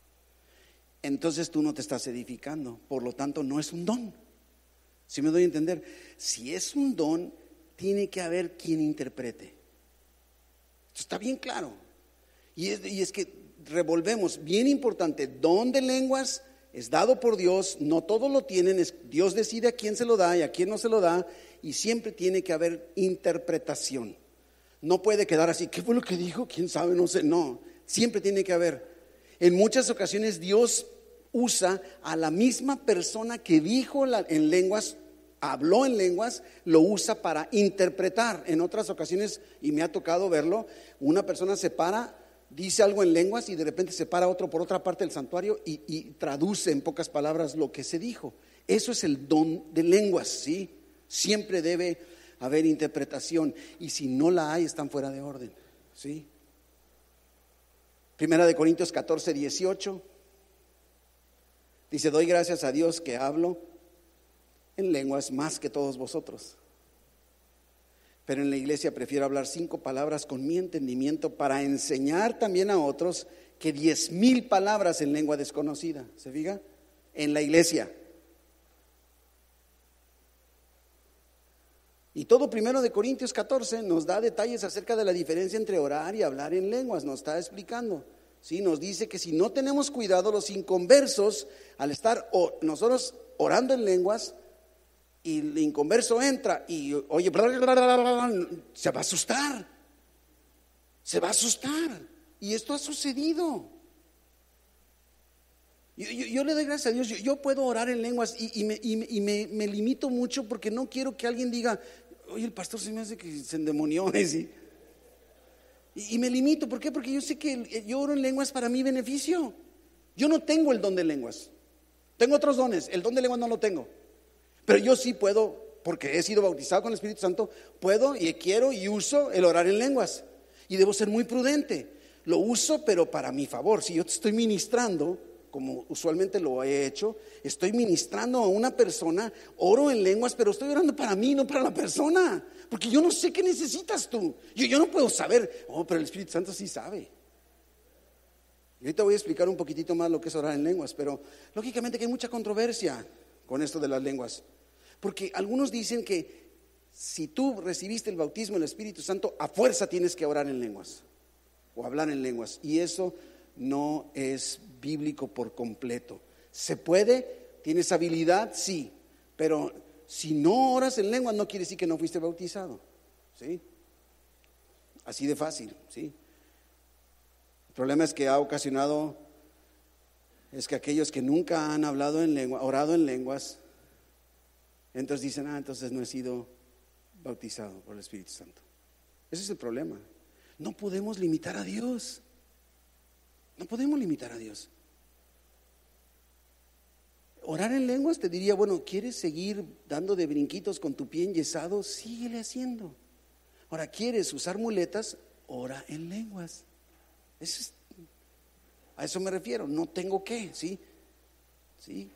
Entonces tú no te estás edificando, por lo tanto no es un don. ¿Sí me doy a entender? Si es un don, tiene que haber quien interprete. Esto está bien claro. Y es, y es que revolvemos, bien importante, don de lenguas es dado por Dios, no todos lo tienen, es, Dios decide a quién se lo da y a quién no se lo da, y siempre tiene que haber interpretación. No puede quedar así, ¿qué fue lo que dijo? ¿Quién sabe? No sé, no, siempre tiene que haber. En muchas ocasiones Dios usa a la misma persona que dijo la, en lenguas, habló en lenguas, lo usa para interpretar. En otras ocasiones, y me ha tocado verlo, una persona se para, dice algo en lenguas y de repente se para otro por otra parte del santuario y, y traduce en pocas palabras lo que se dijo. Eso es el don de lenguas, ¿sí? Siempre debe haber interpretación, y si no la hay, están fuera de orden, ¿sí? Primera de Corintios catorce, dieciocho dice: doy gracias a Dios que hablo en lenguas más que todos vosotros, pero en la iglesia prefiero hablar cinco palabras con mi entendimiento para enseñar también a otros que diez mil palabras en lengua desconocida. ¿Se fija? En la iglesia. Y todo Primero de Corintios catorce nos da detalles acerca de la diferencia entre orar y hablar en lenguas. Nos está explicando, ¿sí? Nos dice que si no tenemos cuidado, los inconversos, al estar o, nosotros orando en lenguas, y el inconverso entra y oye, bla, bla, bla, bla, bla, se va a asustar, se va a asustar. Y esto ha sucedido. Yo, yo, yo le doy gracias a Dios. Yo, yo puedo orar en lenguas y, y, me, y, me, y me, me limito mucho, porque no quiero que alguien diga: oye, el pastor se me hace que se endemonió. ¿Sí? Y, y me limito. ¿Por qué? Porque yo sé que el, yo oro en lenguas para mi beneficio. Yo no tengo el don de lenguas. Tengo otros dones. El don de lenguas no lo tengo. Pero yo sí puedo, porque he sido bautizado con el Espíritu Santo, puedo y quiero y uso el orar en lenguas. Y debo ser muy prudente. Lo uso, pero para mi favor. Si yo te estoy ministrando, como usualmente lo he hecho, estoy ministrando a una persona, oro en lenguas, pero estoy orando para mí, no para la persona, porque yo no sé qué necesitas tú. Yo, yo no puedo saber, oh, pero el Espíritu Santo sí sabe. Y ahorita voy a explicar un poquitito más lo que es orar en lenguas, pero lógicamente que hay mucha controversia con esto de las lenguas, porque algunos dicen que si tú recibiste el bautismo del Espíritu Santo, a fuerza tienes que orar en lenguas o hablar en lenguas, y eso no es bíblico por completo. ¿Se puede? ¿Tienes habilidad? Sí, pero si no oras en lenguas no quiere decir que no fuiste bautizado, ¿sí? Así de fácil, ¿sí? El problema es que ha ocasionado es que aquellos que nunca han hablado en lengua, orado en lenguas, entonces dicen, ah, entonces no he sido bautizado por el Espíritu Santo. Ese es el problema. No podemos limitar a Dios. No podemos limitar a Dios. Orar en lenguas te diría, bueno, ¿quieres seguir dando de brinquitos con tu pie enyesado? Síguele haciendo. Ahora, ¿quieres usar muletas? Ora en lenguas. Eso es, a eso me refiero, no tengo que, ¿sí? ¿Sí?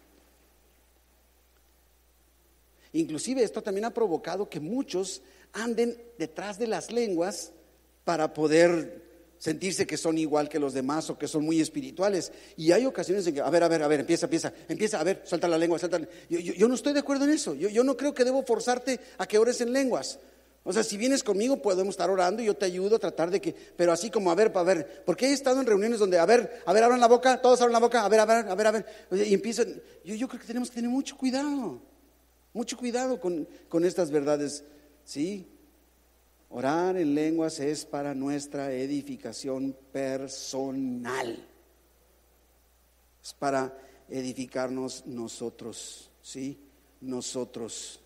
Inclusive esto también ha provocado que muchos anden detrás de las lenguas para poder sentirse que son igual que los demás o que son muy espirituales. Y hay ocasiones en que, a ver, a ver, a ver, empieza, empieza, empieza, a ver, suelta la lengua, suelta la... yo, yo, yo no estoy de acuerdo en eso, yo, yo no creo que debo forzarte a que ores en lenguas. O sea, si vienes conmigo podemos estar orando y yo te ayudo a tratar de que, pero así como a ver, a ver, porque he estado en reuniones donde, a ver, a ver, abran la boca, todos abran la boca, a ver, a ver, a ver, a ver, y empiezan, yo, yo creo que tenemos que tener mucho cuidado, mucho cuidado con, con estas verdades, ¿sí? Orar en lenguas es para nuestra edificación personal, es para edificarnos nosotros, ¿sí? Nosotros.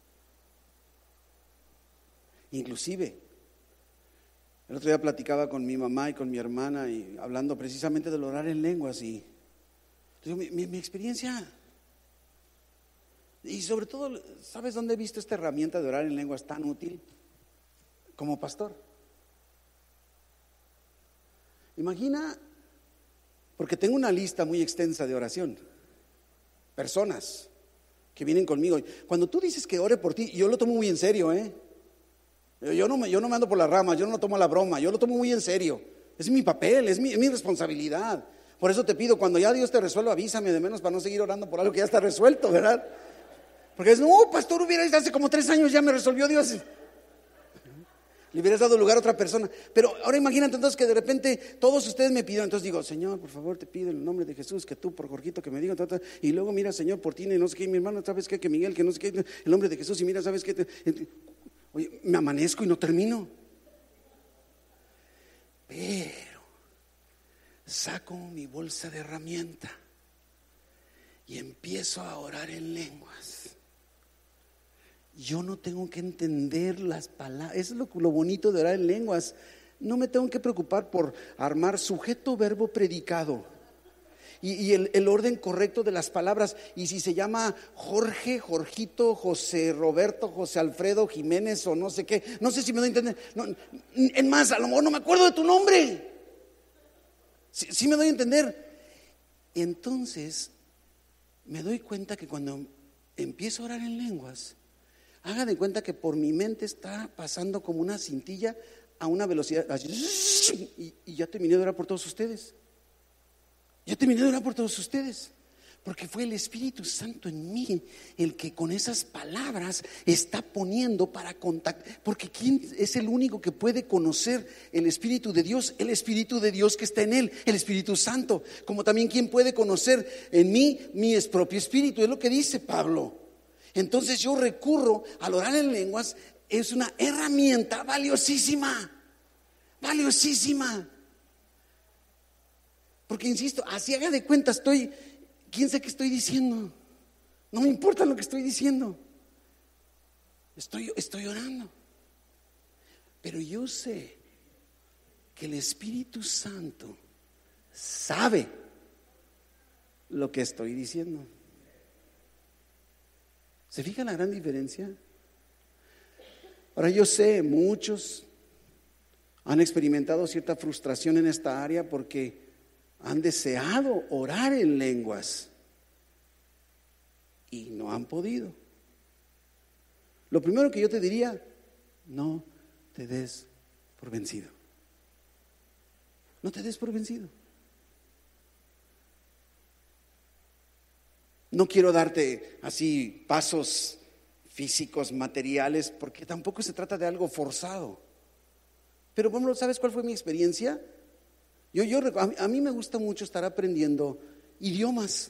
Inclusive, el otro día platicaba con mi mamá y con mi hermana y hablando precisamente del orar en lenguas y digo, mi, mi, mi experiencia, y sobre todo, ¿sabes dónde he visto esta herramienta de orar en lenguas tan útil? Como pastor. Imagina, porque tengo una lista muy extensa de oración, personas que vienen conmigo. Cuando tú dices que ore por ti, yo lo tomo muy en serio, ¿eh? Yo no, me, yo no me ando por las ramas, yo no lo tomo a la broma, yo lo tomo muy en serio. Es mi papel, es mi, es mi responsabilidad. Por eso te pido, cuando ya Dios te resuelva, avísame de menos para no seguir orando por algo que ya está resuelto, ¿verdad? Porque es, no, pastor, hubiera hace como tres años ya me resolvió Dios. Le hubieras dado lugar a otra persona. Pero ahora imagínate entonces que de repente todos ustedes me pidieron. Entonces digo, Señor, por favor, te pido en el nombre de Jesús que tú, por Jorgito, que me diga. Y luego mira, Señor, por ti, y no sé qué, mi hermano, ¿sabes qué? Que Miguel, que no sé qué, el nombre de Jesús. Y mira, ¿sabes qué? Oye, me amanezco y no termino. Pero saco mi bolsa de herramienta y empiezo a orar en lenguas. Yo no tengo que entender las palabras. Eso es lo, lo bonito de orar en lenguas. No me tengo que preocupar por armar sujeto, verbo, predicado y, y el, el orden correcto de las palabras. Y si se llama Jorge, Jorgito, José Roberto, José Alfredo Jiménez o no sé qué, no sé si me doy a entender. No, en más, a lo mejor no me acuerdo de tu nombre. Sí, sí me doy a entender. Entonces me doy cuenta que cuando empiezo a orar en lenguas, haga de cuenta que por mi mente está pasando como una cintilla a una velocidad así, y, y ya terminé de orar por todos ustedes. Ya terminé de orar por todos ustedes, porque fue el Espíritu Santo en mí el que con esas palabras está poniendo para contactar. Porque ¿quién es el único que puede conocer el Espíritu de Dios? El Espíritu de Dios que está en él, el Espíritu Santo. Como también ¿quién puede conocer en mí mi propio espíritu? Es lo que dice Pablo. Entonces yo recurro al orar en lenguas. Es una herramienta valiosísima, valiosísima. Porque insisto, así haga de cuenta, estoy, ¿quién sabe qué estoy diciendo? No me importa lo que estoy diciendo. Estoy, estoy orando. Pero yo sé que el Espíritu Santo sabe lo que estoy diciendo. ¿Se fija la gran diferencia? Ahora yo sé, muchos han experimentado cierta frustración en esta área porque han deseado orar en lenguas y no han podido. Lo primero que yo te diría, no te des por vencido. No te des por vencido. No quiero darte así pasos físicos, materiales, porque tampoco se trata de algo forzado. Pero bueno, ¿sabes cuál fue mi experiencia? Yo, yo, a mí me gusta mucho estar aprendiendo idiomas.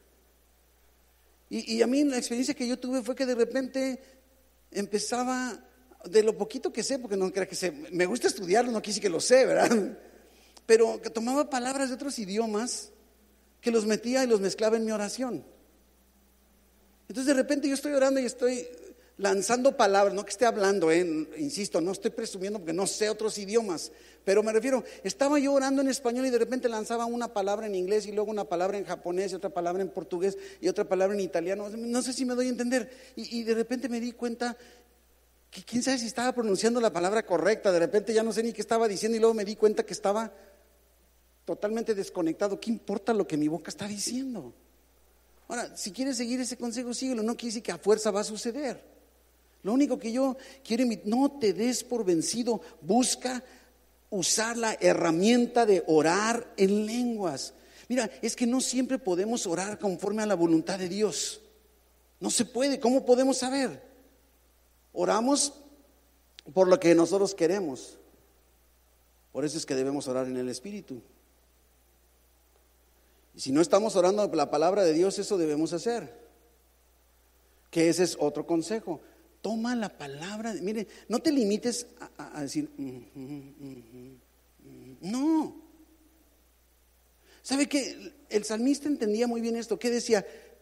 Y, y a mí la experiencia que yo tuve fue que de repente empezaba, de lo poquito que sé, porque no creo que sé, me gusta estudiarlo, no quise que lo sé, ¿verdad? Pero que tomaba palabras de otros idiomas, que los metía y los mezclaba en mi oración. Entonces de repente yo estoy orando y estoy lanzando palabras, no que esté hablando, eh, insisto, no estoy presumiendo porque no sé otros idiomas, pero me refiero, estaba yo orando en español y de repente lanzaba una palabra en inglés y luego una palabra en japonés y otra palabra en portugués y otra palabra en italiano, no sé si me doy a entender, y, y de repente me di cuenta que quién sabe si estaba pronunciando la palabra correcta, de repente ya no sé ni qué estaba diciendo y luego me di cuenta que estaba totalmente desconectado. ¿Qué importa lo que mi boca está diciendo? Ahora, si quieres seguir ese consejo, síguelo, no quiere decir que a fuerza va a suceder. Lo único que yo quiero invitar, no te des por vencido, busca usar la herramienta de orar en lenguas. Mira, es que no siempre podemos orar conforme a la voluntad de Dios. No se puede. ¿Cómo podemos saber? Oramos por lo que nosotros queremos. Por eso es que debemos orar en el Espíritu. Y si no estamos orando la palabra de Dios, eso debemos hacer. Que ese es otro consejo. Toma la palabra, mire, no te limites a, a decir, mm, mm, mm, mm, no. ¿Sabe qué? El salmista entendía muy bien esto. ¿Qué decía?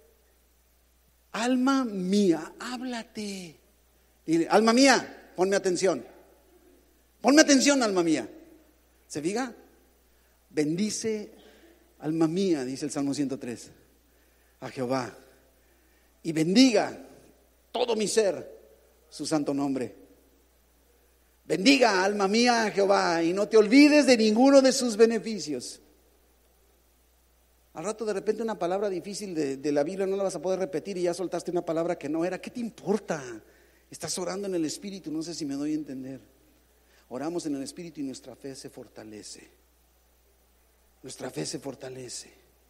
Alma mía, háblate. Dile, alma mía, ponme atención. Ponme atención, alma mía. ¿Se fija? Bendice, alma mía, dice el Salmo ciento tres, a Jehová. Y bendiga todo mi ser su santo nombre. Bendiga, alma mía, a Jehová, y no te olvides de ninguno de sus beneficios. Al rato de repente una palabra difícil de, de la Biblia no la vas a poder repetir y ya soltaste una palabra que no era. ¿Qué te importa? Estás orando en el Espíritu, no sé si me doy a entender. Oramos en el Espíritu y nuestra fe se fortalece. Nuestra fe se fortalece.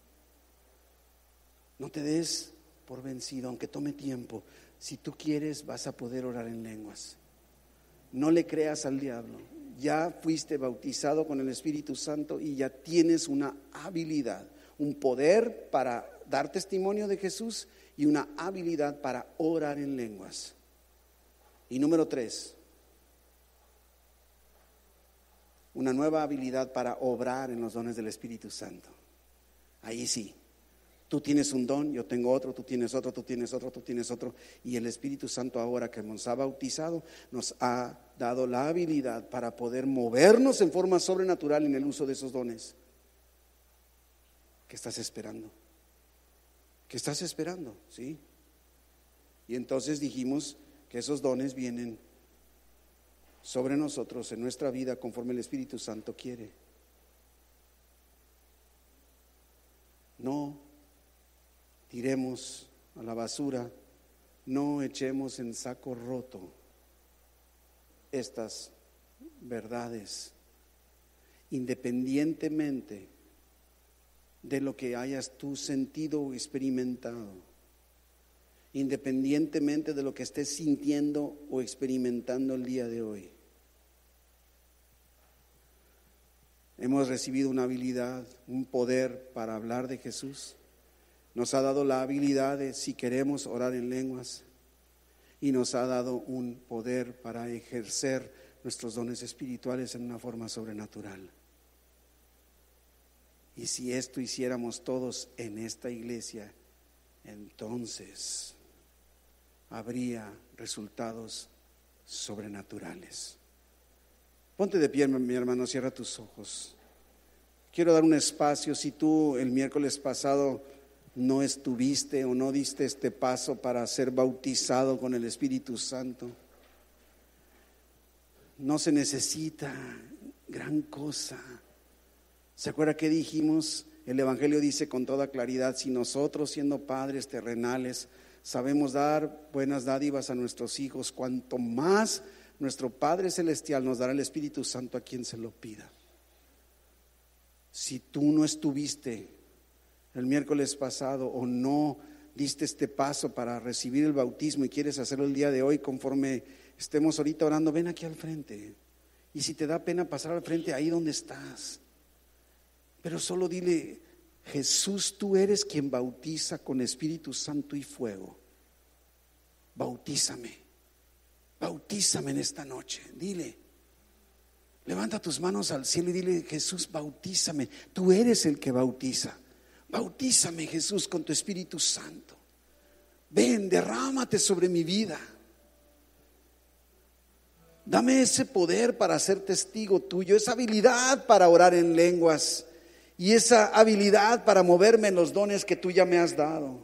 No te des por vencido, aunque tome tiempo. Si tú quieres, vas a poder orar en lenguas. No le creas al diablo. Ya fuiste bautizado con el Espíritu Santo y ya tienes una habilidad, un poder para dar testimonio de Jesús y una habilidad para orar en lenguas. Y número tres, una nueva habilidad para obrar en los dones del Espíritu Santo. Ahí sí, tú tienes un don, yo tengo otro, tú tienes otro, tú tienes otro, tú tienes otro. Y el Espíritu Santo ahora que nos ha bautizado, nos ha dado la habilidad para poder movernos en forma sobrenatural en el uso de esos dones. ¿Qué estás esperando? ¿Qué estás esperando? ¿Sí? Y entonces dijimos que esos dones vienen sobre nosotros en nuestra vida conforme el Espíritu Santo quiere. No tiremos a la basura, no echemos en saco roto estas verdades, independientemente de lo que hayas tú sentido o experimentado, independientemente de lo que estés sintiendo o experimentando el día de hoy. Hemos recibido una habilidad, un poder para hablar de Jesús. Nos ha dado la habilidad de, si queremos, orar en lenguas. Y nos ha dado un poder para ejercer nuestros dones espirituales en una forma sobrenatural. Y si esto hiciéramos todos en esta iglesia, entonces habría resultados sobrenaturales. Ponte de pie, mi hermano, cierra tus ojos. Quiero dar un espacio. Si tú el miércoles pasado no estuviste o no diste este paso para ser bautizado con el Espíritu Santo, no se necesita gran cosa. ¿Se acuerda que dijimos? El Evangelio dice con toda claridad: si nosotros, siendo padres terrenales, sabemos dar buenas dádivas a nuestros hijos, cuanto más nuestro Padre Celestial nos dará el Espíritu Santo a quien se lo pida. Si tú no estuviste el miércoles pasado o no diste este paso para recibir el bautismo y quieres hacerlo el día de hoy, conforme estemos ahorita orando, ven aquí al frente. Y si te da pena pasar al frente, ahí donde estás, pero solo dile: Jesús, tú eres quien bautiza con Espíritu Santo y fuego. Bautízame, bautízame en esta noche. Dile, levanta tus manos al cielo y dile: Jesús, bautízame. Tú eres el que bautiza. Bautízame, Jesús, con tu Espíritu Santo. Ven, derrámate sobre mi vida. Dame ese poder para ser testigo tuyo, esa habilidad para orar en lenguas y esa habilidad para moverme en los dones que tú ya me has dado.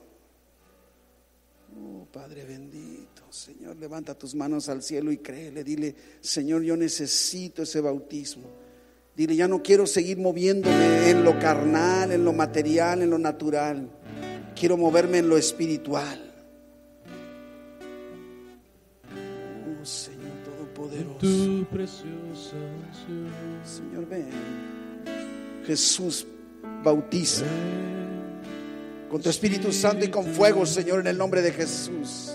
Oh, Padre bendito, Señor, levanta tus manos al cielo y créele. Dile: Señor, yo necesito ese bautismo. Dile: ya no quiero seguir moviéndome en lo carnal, en lo material, en lo natural. Quiero moverme en lo espiritual. Oh, Señor Todopoderoso. Tu preciosa Señor, ven. Jesús, bautiza con tu Espíritu Santo y con fuego, Señor, en el nombre de Jesús.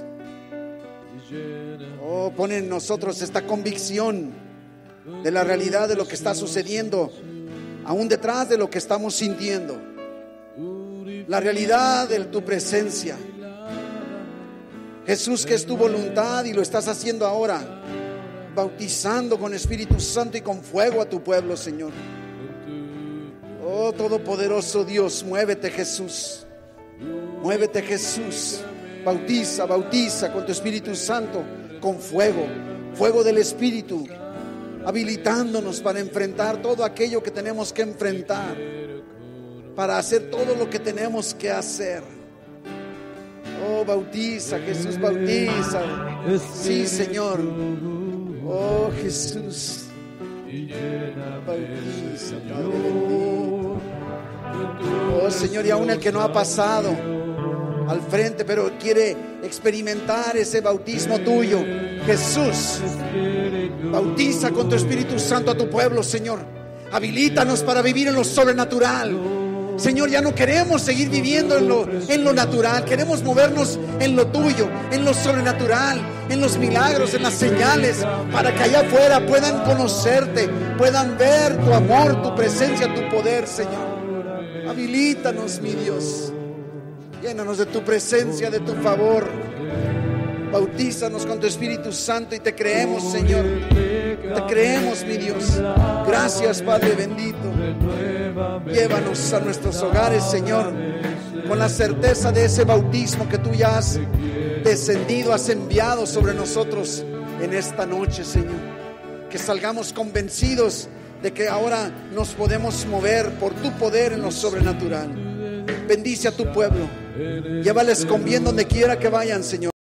Oh, pon en nosotros esta convicción de la realidad de lo que está sucediendo, aún detrás de lo que estamos sintiendo. La realidad de tu presencia, Jesús, que es tu voluntad y lo estás haciendo ahora, bautizando con Espíritu Santo y con fuego a tu pueblo, Señor. Oh, todopoderoso Dios, muévete, Jesús. Muévete, Jesús. Bautiza, bautiza con tu Espíritu Santo, con fuego, fuego del Espíritu, habilitándonos para enfrentar todo aquello que tenemos que enfrentar, para hacer todo lo que tenemos que hacer. Oh, bautiza, Jesús, bautiza. Sí, Señor. Oh, Jesús, bautiza, Padre bendito. Oh, Señor, y aún el que no ha pasado al frente, pero quiere experimentar ese bautismo tuyo, Jesús, bautiza con tu Espíritu Santo a tu pueblo, Señor. Habilítanos para vivir en lo sobrenatural. Señor, ya no queremos seguir viviendo en lo, en lo natural. Queremos movernos en lo tuyo, en lo sobrenatural, en los milagros, en las señales, para que allá afuera puedan conocerte, puedan ver tu amor, tu presencia, tu poder, Señor. Habilítanos, mi Dios. Llénanos de tu presencia, de tu favor. Bautízanos con tu Espíritu Santo y te creemos, Señor. Te creemos, mi Dios. Gracias, Padre bendito. Llévanos a nuestros hogares, Señor, con la certeza de ese bautismo que tú ya has descendido, has enviado sobre nosotros en esta noche, Señor. Que salgamos convencidos de que ahora nos podemos mover por tu poder en lo sobrenatural. Bendice a tu pueblo. Llévales con bien donde quiera que vayan, Señor.